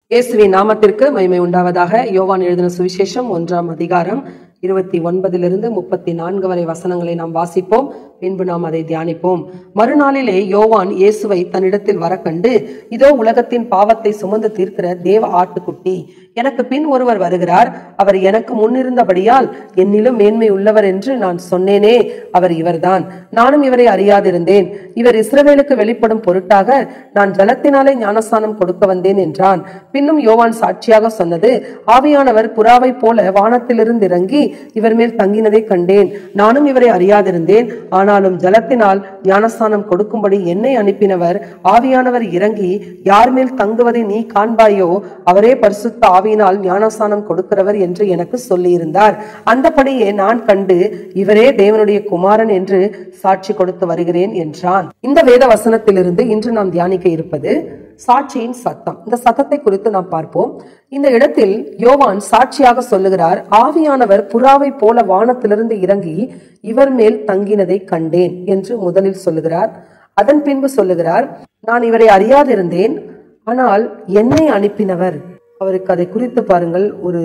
இயேசுவின் நாமத்திற்கு மகிமை உண்டாவதாக. யோவான் எழுதின சுவிசேஷம் 1ஆம் அதிகாரம் 29 34 வரை வசனங்களை நாம் வாசிப்போம். பின்பு நாம் அதை தியானிப்போம். மறுநாளிலே யோவான் இயேசுவை தன்னிடத்தில் வர கண்டு, இதோ உலகத்தின் பாவத்தை சுமந்து தீர்க்கிற தேவ ஆட்டுக்குட்டி, எனக்கு பின் ஒருவர் வருகிறார், அவர் எனக்கு முன்னிருந்தபடியால் என்னிலும் மேன்மை உள்ளவர் என்று நான் சொன்னேனே, அவர் இவர்தான். நானும் இவரை அறியாதிருந்தேன். இவர் இஸ்ரவேலுக்கு வெளிப்படும் பொருட்டாக நான் ஜலத்தினாலே ஞானஸ்நானம் கொடுக்க வந்தேன் என்றான். பின்னும் யோவான் சாட்சியாக சொன்னது, ஆவியானவர் புறாவை போல வானத்திலிருந்து இறங்கி இவர் மேல் தங்கினதை கண்டேன். நானும் இவரை அறியாதிருந்தேன். ஆனாலும் ஜலத்தினால் ஞானஸ்நானம் கொடுக்கும்படி என்னை அனுப்பினவர் ஆவியானவர் இறங்கி யார் மேல் தங்குவதை நீ காண்பாயோ, அவரே பரிசுத்த ஆவியினால் ஞானஸ்நானம் கொடுக்கிறவர் என்று எனக்கு சொல்லியிருந்தார். அந்தபடியே நான் கண்டு இவரே தேவனுடைய குமாரன் என்று சாட்சி கொடுத்து வருகிறேன் என்றான். இந்த வேத வசனத்திலிருந்து இன்று நாம் தியானிக்க இருப்பது சாட்சியின் சத்தம். இந்த சத்தத்தை குறித்து நாம் பார்ப்போம். இந்த இடத்தில் யோவான் சாட்சியாக சொல்லுகிறார், ஆவியானவர் புறாவை போல வானத்திலிருந்து இறங்கி இவர் மேல் தங்கினதை கண்டேன் என்று முதலில் சொல்லுகிறார். அதன் பின்பு சொல்லுகிறார், நான் இவரை அறியாதிருந்தேன், ஆனால் என்னை அனுப்பினவர். அவருக்கு அதை குறித்து பாருங்கள்,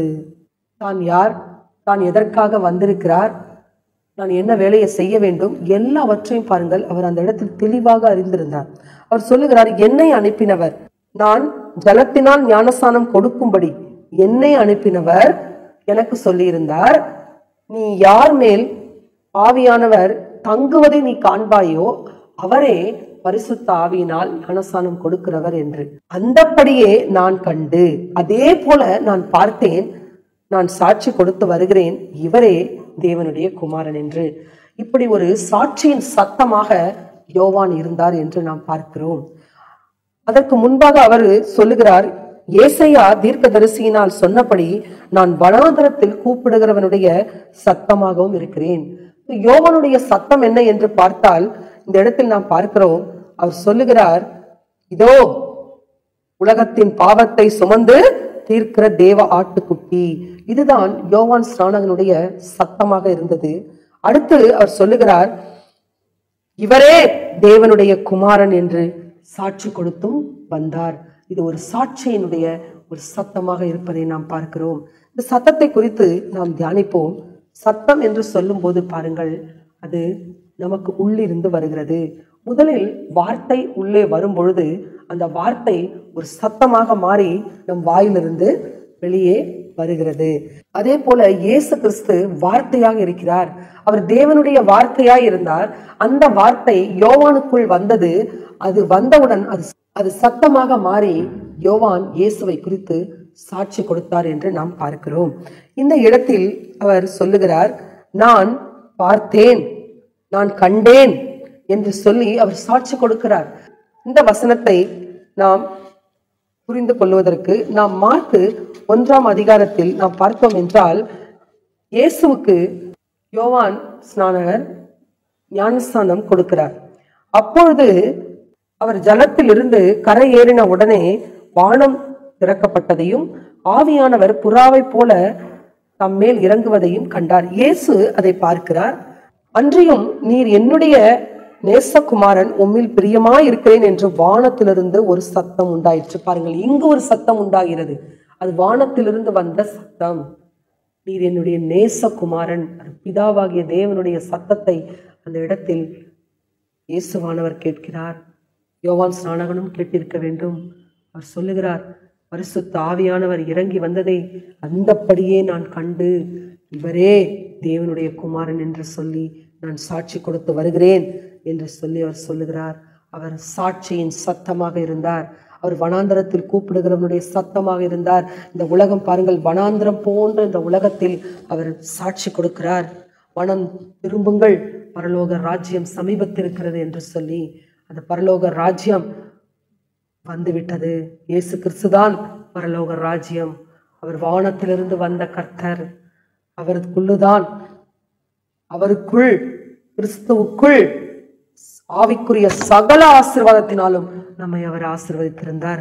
தான் யார், தான் எதற்காக வந்திருக்கிறார், நான் என்ன வேலையை செய்ய வேண்டும், எல்லாவற்றையும் பாருங்கள், அவர் அந்த இடத்தில் தெளிவாக அறிந்திருந்தார். அவர் சொல்லுகிறார், என்னை அனுப்பினவர், நான் ஜலத்தினால் ஞானஸ்நானம் கொடுக்கும்படி என்னை அனுப்பினவர் எனக்கு சொல்லியிருந்தார். நீ யார் மேல் ஆவியானவர் தங்குவதை நீ காண்பாயோ, அவரே பரிசுத்த ஆவியினால் ஞானஸ்நானம் கொடுக்கிறவர் என்று. அந்தப்படியே நான் கண்டு, அதே போல நான் பார்த்தேன், நான் சாட்சி கொடுத்து வருகிறேன், இவரே தேவனுடைய குமாரன் என்று. இப்படி ஒரு சாட்சியின் சத்தமாக யோவான் இருந்தார் என்று நாம் பார்க்கிறோம். அதற்கு முன்பாக அவர் சொல்லுகிறார், ஏசாயா தீர்க்கதரிசியினால் சொன்னபடி நான் வனாந்தரத்தில் கூப்பிடுகிறவனுடைய சத்தமாகவும் இருக்கிறேன். யோவானுடைய சத்தம் என்ன என்று பார்த்தால், இந்த இடத்தில் நாம் பார்க்கிறோம், அவர் சொல்லுகிறார், இதோ உலகத்தின் பாவத்தை சுமந்து தீர்க்கிற தேவ ஆட்டுக்குட்டி. இதுதான் யோவான் ஸ்நானகனுடைய சத்தமாக இருந்தது. அடுத்து அவர் சொல்லுகிறார், இவரே தேவனுடைய குமாரன் என்று சாட்சி கொடுத்தும் வந்தார். இது ஒரு சாட்சியினுடைய ஒரு சத்தமாக இருப்பதை நாம் பார்க்கிறோம். இந்த சத்தத்தை குறித்து நாம் தியானிப்போம். சத்தம் என்று சொல்லும் போது பாருங்கள், அது நமக்கு உள்ளிருந்து வருகிறது. முதலில் வார்த்தை உள்ளே வரும் பொழுது அந்த வார்த்தை ஒரு சத்தமாக மாறி நம் வாயிலிருந்து வெளியே வருகிறது. அதே போல இயேசு கிறிஸ்து வார்த்தையாக இருக்கிறார். அவர் தேவனுடைய வார்த்தையாய் இருந்தார். அந்த வார்த்தை யோவானுக்குள் வந்தது. அது வந்தவுடன் அது சத்தமாக மாறி யோவான் இயேசுவை குறித்து சாட்சி கொடுத்தார் என்று நாம் பார்க்கிறோம். இந்த இடத்தில் அவர் சொல்லுகிறார், நான் பார்த்தேன், நான் கண்டேன் என்று சொல்லி அவர் சாட்சி கொடுக்கிறார். இந்த வசனத்தை நாம் புரிந்து கொள்வதற்கு நாம் மார்க்கு 1ஆம் அதிகாரத்தில் நாம் பார்த்தோம் என்றால், இயேசுவுக்கு யோவான் ஸ்நானகர் ஞானஸ்நானம் கொடுக்கிறார். அப்பொழுது அவர் ஜலத்தில் இருந்து கரை ஏறின உடனே வானம் திறக்கப்பட்டதையும் ஆவியானவர் புறாவை போல தம் மேல் இறங்குவதையும் கண்டார். இயேசு அதை பார்க்கிறார். அன்றியும் நீர் என்னுடைய நேசகுமாரன், உம்மில் பிரியமாய் இருக்கிறேன் என்று வானத்திலிருந்து ஒரு சத்தம் உண்டாயிற்று. பாருங்கள், இங்கு ஒரு சத்தம் உண்டாகிறது. அது வானத்திலிருந்து வந்த சத்தம். நீர் என்னுடைய நேசகுமாரன், பிதாவாகிய தேவனுடைய சத்தத்தை அந்த இடத்தில் இயேசுவானவர் கேட்கிறார். யோவான் ஸ்நானகனும் கேட்டிருக்க வேண்டும். அவர் சொல்லுகிறார், பரிசுத்த ஆவியானவர் இறங்கி வந்ததை அந்தப்படியே நான் கண்டு இவரே தேவனுடைய குமாரன் என்று சொல்லி நான் சாட்சி கொடுத்து வருகிறேன் என்று சொல்லி அவர் சொல்லுகிறார். அவர் சாட்சியின் சத்தமாக இருந்தார். அவர் வனாந்தரத்தில் கூப்பிடுகிறவனுடைய சத்தமாக இருந்தார். இந்த உலகம் பாருங்கள், வனாந்தரம் போன்ற இந்த உலகத்தில் அவர் சாட்சி கொடுக்கிறார். மனம் திரும்புங்கள், பரலோக ராஜ்யம் சமீபத்திருக்கிறது என்று சொல்லி அந்த பரலோக ராஜ்யம் வந்துவிட்டது. இயேசு கிறிஸ்துதான் பரலோக ராஜ்யம். அவர் வானத்திலிருந்து வந்த கர்த்தர். அவருக்குள் கிறிஸ்துவுக்குள் ஆவிக்குரிய சகல ஆசீர்வாதத்தினாலும் நம்மை அவர் ஆசீர்வதித்திருந்தார்.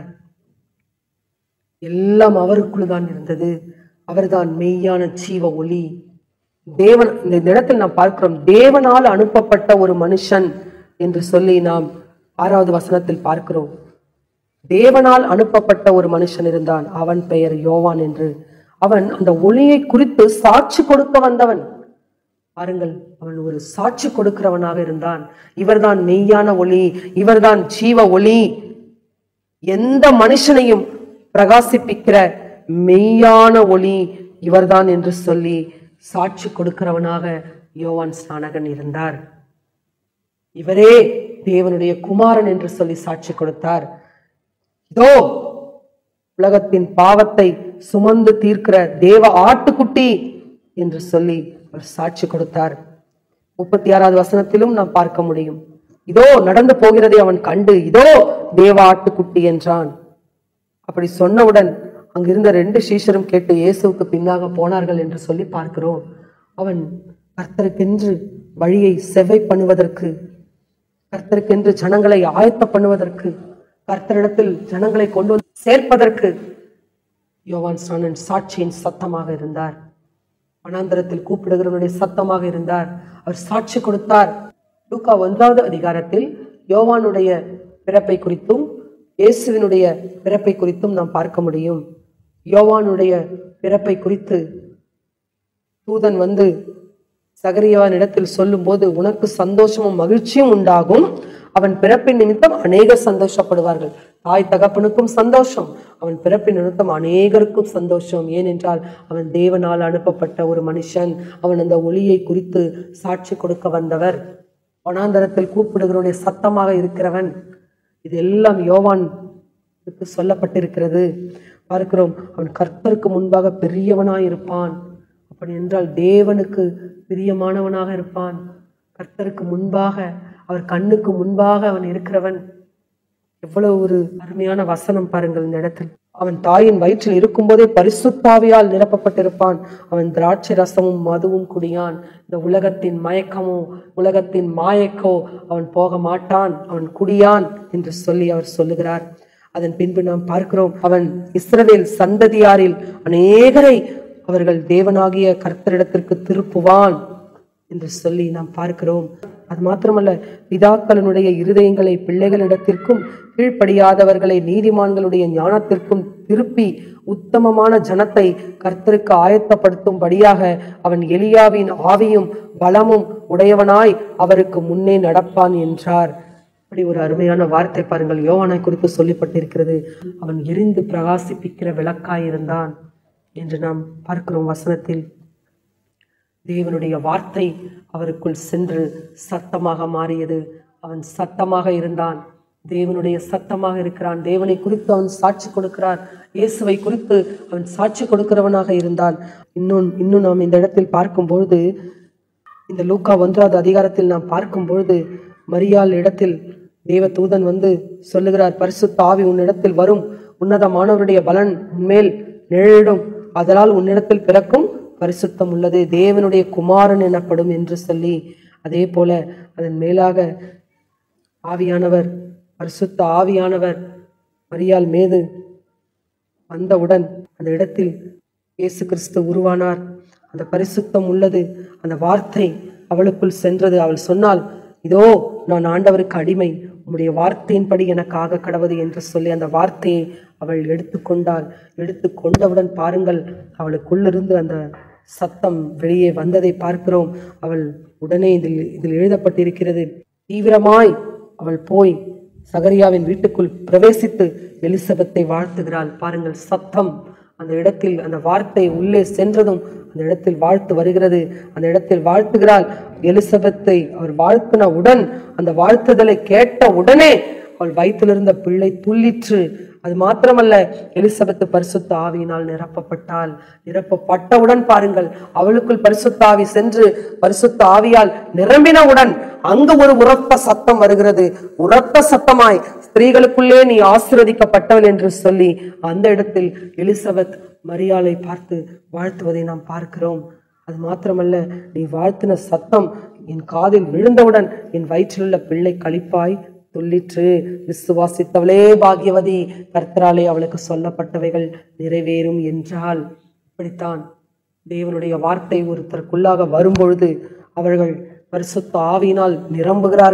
எல்லாம் அவருக்குள் தான் இருந்தது. அவர்தான் மெய்யான ஜீவ ஒளி. தேவன், இந்த இடத்தில் நாம் பார்க்கிறோம், தேவனால் அனுப்பப்பட்ட ஒரு மனுஷன் என்று சொல்லி நாம் 6வது வசனத்தில் பார்க்கிறோம். தேவனால் அனுப்பப்பட்ட ஒரு மனுஷன் இருந்தான், அவன் பெயர் யோவான் என்று. அவன் அந்த ஒளியை குறித்து சாட்சி கொடுக்க வந்தவன். பாருங்கள், அவன் ஒரு சாட்சி கொடுக்கிறவனாக இருந்தான். இவர்தான் மெய்யான ஒளி, இவர்தான் ஜீவ ஒளி, எந்த மனுஷனையும் பிரகாசிப்பிக்கிற மெய்யான ஒளி இவர்தான் என்று சொல்லி சாட்சி கொடுக்கிறவனாக யோவான் ஸ்நானகன் இருந்தார். இவரே தேவனுடைய குமாரன் என்று சொல்லி சாட்சி கொடுத்தார். இதோ உலகத்தின் பாவத்தை சுமந்து தீர்க்கிற தேவ ஆட்டுக்குட்டி என்று சொல்லி அவர் சாட்சி கொடுத்தார். 36வது வசனத்திலும் நாம் பார்க்க முடியும். இதோ நடந்து போகிறதை அவன் கண்டு, இதோ தேவ ஆட்டுக்குட்டி என்றான். அப்படி சொன்னவுடன் அங்கிருந்த 2 சீஷரும் கேட்டு இயேசுவுக்கு பின்னாக போனார்கள் என்று சொல்லி பார்க்கிறோம். அவன் கர்த்தருக்கென்று வழியை செவ்வை பண்ணுவதற்கு, கர்த்தருக்கென்று ஜனங்களை ஆயத்த பண்ணுவதற்கு, கர்த்தரிடத்தில் ஜனங்களை கொண்டு வந்து சேர்ப்பதற்கு யோவான் ஸ்நானன் சாட்சியின் சத்தமாக இருந்தார். வனாந்தரத்தில் கூப்பிடுகிறவனுடைய சத்தமாக இருந்தார். அவர் சாட்சி கொடுத்தார். லூக்கா 1வது அதிகாரத்தில் யோவானுடைய பிறப்பை குறித்தும் இயேசுவினுடைய பிறப்பை குறித்தும் நாம் பார்க்க முடியும். யோவானுடைய பிறப்பை குறித்து தூதன் வந்து சகரியாவின் இடத்தில் சொல்லும் போது, உனக்கு சந்தோஷமும் மகிழ்ச்சியும் உண்டாகும், அவன் பிறப்பின் நிமித்தம் அநேகர் சந்தோஷப்படுவார்கள். தாய் தகப்பனுக்கும் சந்தோஷம், அவன் பிறப்பின் நிமித்தம் அநேகருக்கும் சந்தோஷம். ஏனென்றால் அவன் தேவனால் அனுப்பப்பட்ட ஒரு மனுஷன். அவன் அந்த ஒளியை குறித்து சாட்சி கொடுக்க வந்தவர், வனாந்தரத்தில் கூப்பிடுகிறவனுடைய சத்தமாக இருக்கிறவன். இதெல்லாம் யோவானுக்கு சொல்லப்பட்டிருக்கிறது. பார்க்கிறோம், அவன் கர்த்தருக்கு முன்பாக பெரியவனாய் இருப்பான். அப்படி என்றால் தேவனுக்கு பிரியமானவனாக இருப்பான். கர்த்தருக்கு முன்பாக, அவர் கண்ணுக்கு முன்பாக அவன் இருக்கிறவன். எவ்வளவு ஒரு அருமையான வசனம் பாருங்கள் இந்த இடத்தில். அவன் தாயின் வயிற்றில் இருக்கும் போதே பரிசுத்தாவியால் நிரப்பப்பட்டிருப்பான். அவன் திராட்சை ரசமும் மதுவும் குடியான். இந்த உலகத்தின் மயக்கமோ உலகத்தின் மாயக்கோ அவன் போக மாட்டான், அவன் குடியான் என்று சொல்லி அவர் சொல்லுகிறார். அதன் பின்பு நாம் பார்க்கிறோம், அவன் இஸ்ரவேல் சந்ததியாரில் அநேகரை அவர்கள் தேவனாகிய கர்த்தரிடத்திற்கு திருப்புவான் என்று சொல்லி நாம் பார்க்கிறோம். அது மாத்திரமல்ல, பிதாக்களினுடைய இருதயங்களை பிள்ளைகளிடத்திற்கும் கீழ்ப்படியாதவர்களை நீதிமான்களுடைய ஞானத்திற்கும் திருப்பி உத்தமமான ஜனத்தை கர்த்தருக்கு ஆயத்தப்படுத்தும்படியாக அவன் எலியாவின் ஆவியும் பலமும் உடையவனாய் அவருக்கு முன்னே நடப்பான் என்றார். அப்படி ஒரு அருமையான வார்த்தை பாருங்கள், யோவானை குறித்து சொல்லப்பட்டிருக்கிறது. அவன் எரிந்து பிரகாசிப்பிக்கிற விளக்காய் இருந்தான் என்று நாம் பார்க்கிறோம் வசனத்தில். தேவனுடைய வார்த்தை அவருக்குள் சென்று சத்தமாக மாறியது. அவன் சத்தமாக இருந்தான், தேவனுடைய சத்தமாக இருக்கிறான். தேவனை குறித்து அவன் சாட்சி கொடுக்கிறார். இயேசுவை குறித்து அவன் சாட்சி கொடுக்கிறவனாக இருந்தான். இன்னும் நாம் இந்த இடத்தில் பார்க்கும்பொழுது, இந்த லூக்கா 1வது அதிகாரத்தில் நாம் பார்க்கும்பொழுது, மரியாள் இடத்தில் தேவ தூதன் வந்து சொல்லுகிறார், பரிசுத்த ஆவி உன்னிடத்தில் வரும், உன்னதமானவருடைய பலன் உன்மேல் நிழலிடும், அதனால் உன்னிடத்தில் பிறக்கும் பரிசுத்தம் உள்ளது, தேவனுடைய குமாரன் எனப்படும் என்று சொல்லி, அதே போல அதன் மேலாக ஆவியானவர், பரிசுத்த ஆவியானவர் மரியாள் மீது வந்தவுடன் அந்த இடத்தில் இயேசு கிறிஸ்து உருவானார். அந்த பரிசுத்தம் உள்ளது, அந்த வார்த்தை அவளுக்குள் சென்றது. அவள் சொன்னாள், இதோ நான் ஆண்டவருக்கு அடிமை, உம்முடைய வார்த்தையின்படி எனக்கு ஆக கடவுது என்று சொல்லி அந்த வார்த்தையை அவள் எடுத்துக்கொண்டாள். எடுத்துக்கொண்டவுடன் பாருங்கள், அவளுக்குள்ளிருந்து அந்த சத்தம் வெளியே வந்ததை பார்க்கிறோம். அவள் உடனே இதில் எழுதப்பட்டிருக்கிறது, தீவிரமாய் அவள் போய் சகரியாவின் வீட்டுக்குள் பிரவேசித்து எலிசபெத்தை வாழ்த்துகிறாள். பாருங்கள், சத்தம் அந்த இடத்தில், அந்த வார்த்தை உள்ளே சென்றதும் அந்த இடத்தில் வாழ்த்து வருகிறது. அந்த இடத்தில் வாழ்த்துகிறாள். எலிசபெத்தை அவர் வாழ்த்தினவுடன், அந்த வாழ்த்துதலை கேட்ட உடனே அவள் வயிற்றிலிருந்த பிள்ளை துள்ளிற்று. அது மாத்திரமல்ல, எலிசபெத்து பரிசுத்த ஆவியினால் நிரப்பப்பட்டாள். நிரப்பப்பட்டவுடன் பாருங்கள், அவளுக்குள் பரிசுத்த ஆவி சென்று பரிசுத்த ஆவியால் நிரம்பினவுடன் அங்கு ஒரு உரத்த சத்தம் வருகிறது. உரத்த சத்தமாய், ஸ்திரீகளுக்குள்ளே நீ ஆசீர்வதிக்கப்பட்டவள் என்று சொல்லி அந்த இடத்தில் எலிசபெத் மரியாளை பார்த்து வாழ்த்துவதை நாம் பார்க்கிறோம். அது மாத்திரமல்ல, நீ வாழ்த்தின சத்தம் என் காதில் விழுந்தவுடன் என் வயிற்றிலுள்ள பிள்ளை களிப்பாய் துள்ளிற்று. விசுவாசித்தவளே பாக்கியவதி, கர்த்தராலே அவளுக்கு சொல்லப்பட்டவைகள் நிறைவேறும் என்றால். இப்படித்தான் தேவனுடைய வார்த்தை ஒருத்தருக்குள்ளாக வரும்பொழுது அவர்கள் பரிசுத்த ஆவியினால் நிரம்புகிறார்கள்.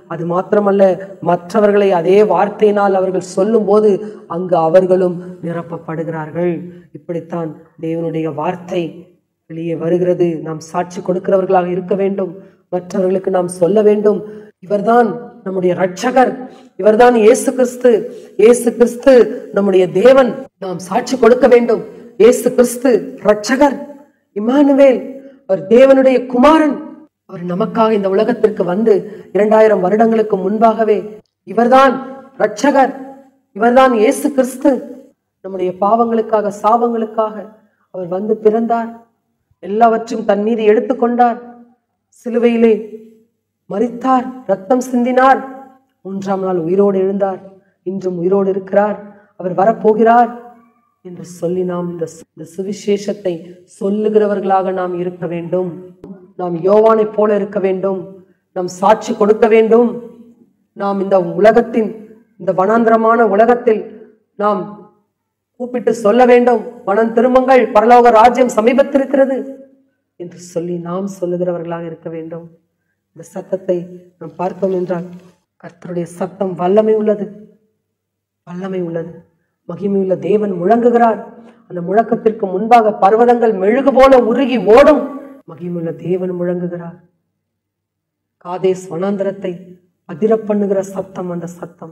அது மாத்திரமல்ல, மற்றவர்களை அதே வார்த்தையினால் அவர்கள் சொல்லும் போது அங்கு அவர்களும் நிரப்பப்படுகிறார்கள். இப்படித்தான் தேவனுடைய வார்த்தை வெளியே வருகிறது. நாம் சாட்சி கொடுக்கிறவர்களாக இருக்க வேண்டும். மற்றவர்களுக்கு நாம் சொல்ல வேண்டும், இவர்தான் நம்முடைய இரட்சகர், இவர்தான் இயேசு கிறிஸ்து, இயேசு கிறிஸ்து நம்முடைய தேவன். நாம் சாட்சி கொடுக்க வேண்டும். இயேசு கிறிஸ்து இரட்சகர், இம்மானுவேல், அவர் தேவனுடைய குமாரன். அவர் நமக்காக இந்த உலகத்திற்கு வந்து 2000 வருடங்களுக்கு முன்பாகவே இவர்தான் இரட்சகர், இவர்தான் இயேசு கிறிஸ்து. நம்முடைய பாவங்களுக்காக, சாபங்களுக்காக அவர் வந்து பிறந்தார். எல்லாவற்றையும் தன் மீது எடுத்துக்கொண்டார். சிலுவையிலே மரித்தார், ரத்தம் சிந்தினார். 3ஆம் நாள் உயிரோடு எழுந்தார். இன்றும் உயிரோடு இருக்கிறார். அவர் வரப்போகிறார் என்று சொல்லி நாம் இந்த சுவிசேஷத்தை சொல்லுகிறவர்களாக நாம் இருக்க வேண்டும். நாம் யோவானை போல இருக்க வேண்டும். நாம் சாட்சி கொடுக்க வேண்டும். நாம் இந்த உலகத்தின், இந்த வனாந்திரமான உலகத்தில் நாம் கூப்பிட்டு சொல்ல வேண்டும், மனம் திரும்புங்கள், பரலோக ராஜ்யம் சமீபத்திருக்கிறது என்று சொல்லி நாம் சொல்லுகிறவர்களாக இருக்க வேண்டும். இந்த சத்தத்தை நாம் பார்த்தோம் என்றால், கர்த்தருடைய சத்தம் வல்லமை உள்ளது, வல்லமை உள்ளது, மகிமை உள்ள தேவன் முழங்குகிறார். அந்த முழக்கத்திற்கு முன்பாக பர்வதங்கள் மெழுகு போல உருகி ஓடும். மகிமுள்ள தேவன் முழங்குகிறார். காதேஸ் வனாந்தரத்தை அதிர பண்ணுகிற சத்தம் அந்த சத்தம்.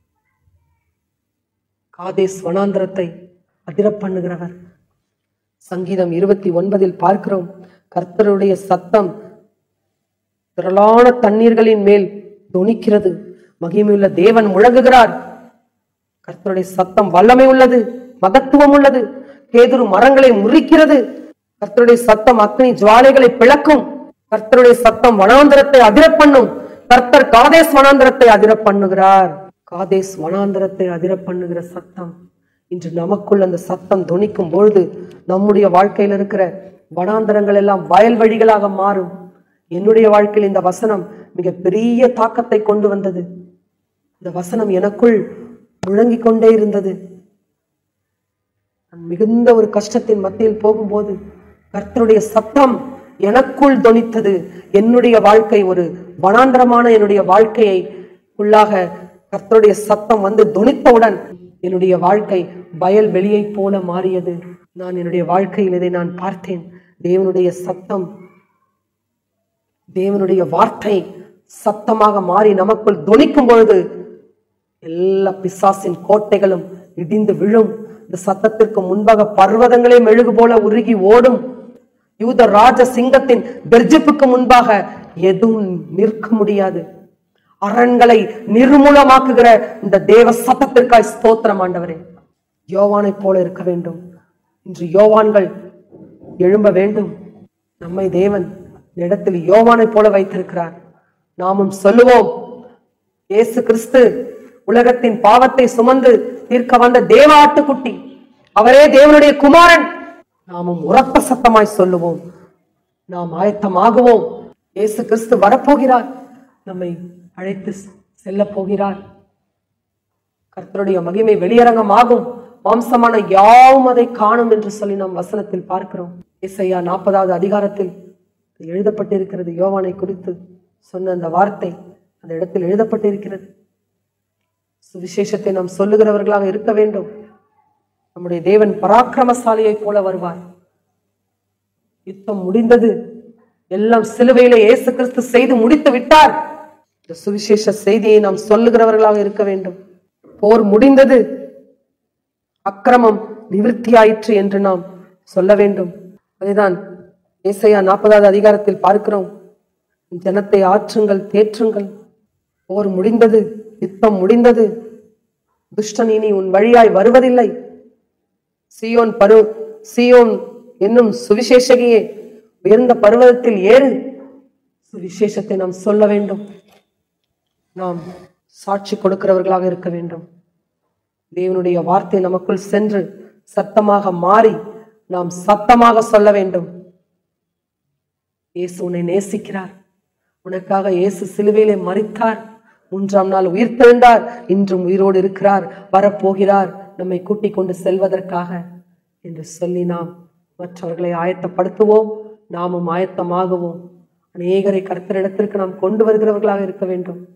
காதேஸ் வனாந்தரத்தை அதிர பண்ணுகிறவர். சங்கீதம் 29 பார்க்கிறோம், கர்த்தருடைய சத்தம் திரளான தண்ணீர்களின் மேல் தொனிக்கிறது. மகிமையுள்ள தேவன் முழங்குகிறார். கர்த்தருடைய சத்தம் வல்லமை உள்ளது, மகத்துவம் உள்ளது, கேதுரு மரங்களை முறிக்கிறது. கர்த்தருடைய சத்தம் அக்னி ஜுவாலைகளை பிளக்கும். கர்த்தருடைய சத்தம் வனாந்தரத்தை அதிர பண்ணும். கர்த்தர் காதேஸ் வனாந்தரத்தை அதிர பண்ணுகிறார். காதேஸ் வனாந்தரத்தை அதிர பண்ணுகிற சத்தம் இன்று நமக்குள் அந்த சத்தம் தொனிக்கும் பொழுது நம்முடைய வாழ்க்கையில் இருக்கிற வனாந்தரங்கள் எல்லாம் வயல்வெளிகளாக மாறும். என்னுடைய வாழ்க்கையில் இந்த வசனம் மிக பெரிய தாக்கத்தை கொண்டு வந்தது. இந்த வசனம் எனக்குள் முழங்கிக் கொண்டே இருந்தது. மிகுந்த ஒரு கஷ்டத்தின் மத்தியில் போகும்போது கர்த்தருடைய சத்தம் எனக்குள் தொனித்தது. என்னுடைய வாழ்க்கை ஒரு வனாந்தரமான என்னுடைய வாழ்க்கையை உள்ளாக கர்த்தருடைய சத்தம் வந்து தொனித்தவுடன் என்னுடைய வாழ்க்கை வயல் வெளியை போல மாறியது. நான் என்னுடைய வாழ்க்கையில் இதை நான் பார்த்தேன். தேவனுடைய சத்தம், தேவனுடைய வார்த்தை சத்தமாக மாறி நமக்குள் தொனிக்கும் பொழுது எல்லா பிசாசின் கோட்டைகளும் இடிந்து விழும். இந்த சத்தத்திற்கு முன்பாக பர்வதங்களே மெழுகு போல உருகி ஓடும். யூத ராஜ சிங்கத்தின் கர்ஜிப்புக்கு முன்பாக எதுவும் நிற்க முடியாது. அரண்களை நிர்மூலமாக்குகிற இந்த தேவ சத்தத்திற்காய் ஸ்தோத்திரம் ஆண்டவரே. யோவானை போல இருக்க வேண்டும். இன்று யோவான்கள் எழும்ப வேண்டும். நம்மை தேவன் இடத்தில் யோவானை போல வைத்திருக்கிறார். நாமும் சொல்லுவோம், இயேசு கிறிஸ்து உலகத்தின் பாவத்தை சுமந்து தீர்க்க வந்த தேவ ஆட்டுக்குட்டி, அவரே தேவனுடைய குமாரன். நாமும் உரத்த சத்தமாய் சொல்லுவோம். நாம் ஆயத்தமாகுவோம். இயேசு கிறிஸ்து வரப்போகிறார், நம்மை அழைத்து செல்ல போகிறார். கர்த்தருடைய மகிமை வெளியரங்கமாகும். மாம்சமான யாவும் அதை காணும் என்று சொல்லி நாம் வசனத்தில் பார்க்கிறோம். ஏசாயா 40வது அதிகாரத்தில் எழுதப்பட்டிருக்கிறது. யோவானை குறித்து சொன்ன அந்த வார்த்தை அந்த இடத்தில் எழுதப்பட்டிருக்கிறது. சுவிசேஷத்தை நாம் சொல்லுகிறவர்களாக இருக்க வேண்டும். நம்முடைய தேவன் பராக்கிரமசாலியை போல வருவார். யுத்தம் முடிந்தது, எல்லாம் சிலுவையிலே இயேசு கிறிஸ்து செய்து முடித்து விட்டார். இந்த சுவிசேஷ செய்தியை நாம் சொல்லுகிறவர்களாக இருக்க வேண்டும். போர் முடிந்தது, அக்கிரமம் நிவிர்த்தியாயிற்று என்று நாம் சொல்ல வேண்டும். அதுதான் ஏசாயா 40வது அதிகாரத்தில் பார்க்கிறோம். ஜனத்தை ஆற்றுங்கள், தேற்றுங்கள். போர் முடிந்தது, யுத்தம் முடிந்தது. துஷ்டன் இனி உன் வழியாய் வருவதில்லை. சீயோன் என்னும் சுவிசேஷகியே, உயர்ந்த பர்வதத்தில் ஏறு. சுவிசேஷத்தை நாம் சொல்ல வேண்டும். நாம் சாட்சி கொடுக்கிறவர்களாக இருக்க வேண்டும். தேவனுடைய வார்த்தை நமக்குள் சென்று சத்தமாக மாறி நாம் சத்தமாக சொல்ல வேண்டும். இயேசு உன்னை நேசிக்கிறார். உனக்காக இயேசு சிலுவையிலே மரித்தார், 3ஆம் நாள் உயிர்த்தெழுந்தார், இன்றும் உயிரோடு இருக்கிறார், வரப்போகிறார் நம்மை கூட்டிக் கொண்டு செல்வதற்காக என்று சொல்லி நாம் மற்றவர்களை ஆயத்தப்படுத்துவோம். நாமும் ஆயத்தமாகுவோம். அநேகரை கர்த்தரிடத்திற்கு நாம் கொண்டு வருகிறவர்களாக இருக்க வேண்டும்.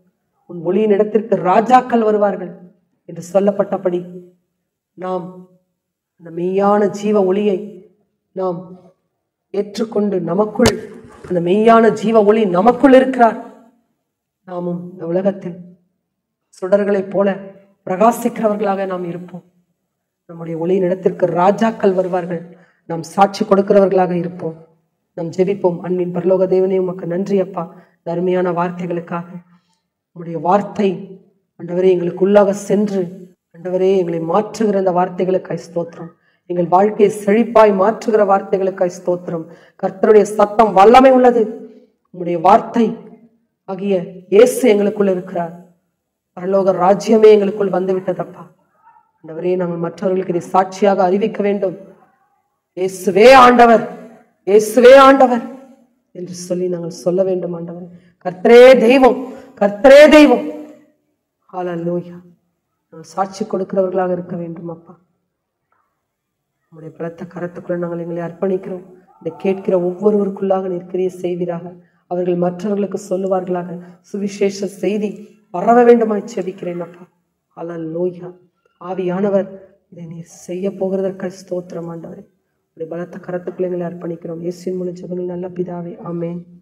உன் ஒளியின் இடத்திற்கு ராஜாக்கள் வருவார்கள் என்று சொல்லப்பட்டபடி நாம் அந்த மெய்யான ஜீவ ஒளியை நாம் ஏற்றுக்கொண்டு நமக்குள் அந்த மெய்யான ஜீவ ஒளி நமக்குள் இருக்கிறார். நாமும் இந்த உலகத்தில் சுடர்களைப் போல பிரகாசிக்கிறவர்களாக நாம் இருப்போம். நம்முடைய ஒளியின் இடத்திற்கு ராஜாக்கள் வருவார்கள். நாம் சாட்சி கொடுக்கிறவர்களாக இருப்போம். நாம் ஜெபிப்போம். அன்பின் பரலோக தேவனே, உமக்கு நன்றி அப்பா, அருமையான வார்த்தைகளுக்காக. உம்முடைய வார்த்தை ஆண்டவரே எங்களுக்குள்ளாக சென்று ஆண்டவரே எங்களை மாற்றுகிற அந்த வார்த்தைகளுக்காய் ஸ்தோத்திரம். எங்கள் வாழ்க்கையை செழிப்பாய் மாற்றுகிற வார்த்தைகளுக்காய் ஸ்தோத்திரம். கர்த்தருடைய சத்தம் வல்லமை உள்ளது. உம்முடைய வார்த்தை ஆகிய இயேசு எங்களுக்குள் இருக்கிறார். பரலோக ராஜ்யமே எங்களுக்குள் வந்துவிட்டதப்பா. ஆண்டவரே, நாங்கள் மற்றவர்களுக்கு இதை சாட்சியாக அறிவிக்க வேண்டும். இயேசுவே ஆண்டவர், இயேசுவே ஆண்டவர் என்று சொல்லி நாங்கள் சொல்ல வேண்டும். ஆண்டவர், கர்த்தரே தெய்வம், கர்த்தரே தெய்வம். ஹல்லேலூயா. நாங்கள் சாட்சி கொடுக்கிறவர்களாக இருக்க வேண்டும் அப்பா. உங்களுடைய பலத்த கரத்துக்குள்ள நாங்கள் எங்களை அர்ப்பணிக்கிறோம். இதை கேட்கிற ஒவ்வொருவருக்குள்ளாக நீர் கிரியை செய்வீராக. அவர்கள் மற்றவர்களுக்கு சொல்லுவார்களாக. சுவிசேஷ செய்தி பரவ வேண்டுமாய் செபிக்கிறேன் அப்பா. ஹல்லேலூயா. ஆவியானவர் இதை நீர் செய்ய போகிறதற்காக ஸ்தோத்திரம் ஆண்டவரே. உடைய பலத்த கரத்துக்குள்ள எங்களை அர்ப்பணிக்கிறோம். இயேசுவின் மூலம் ஜெபங்கள் நல்ல பிதாவே, ஆமென்.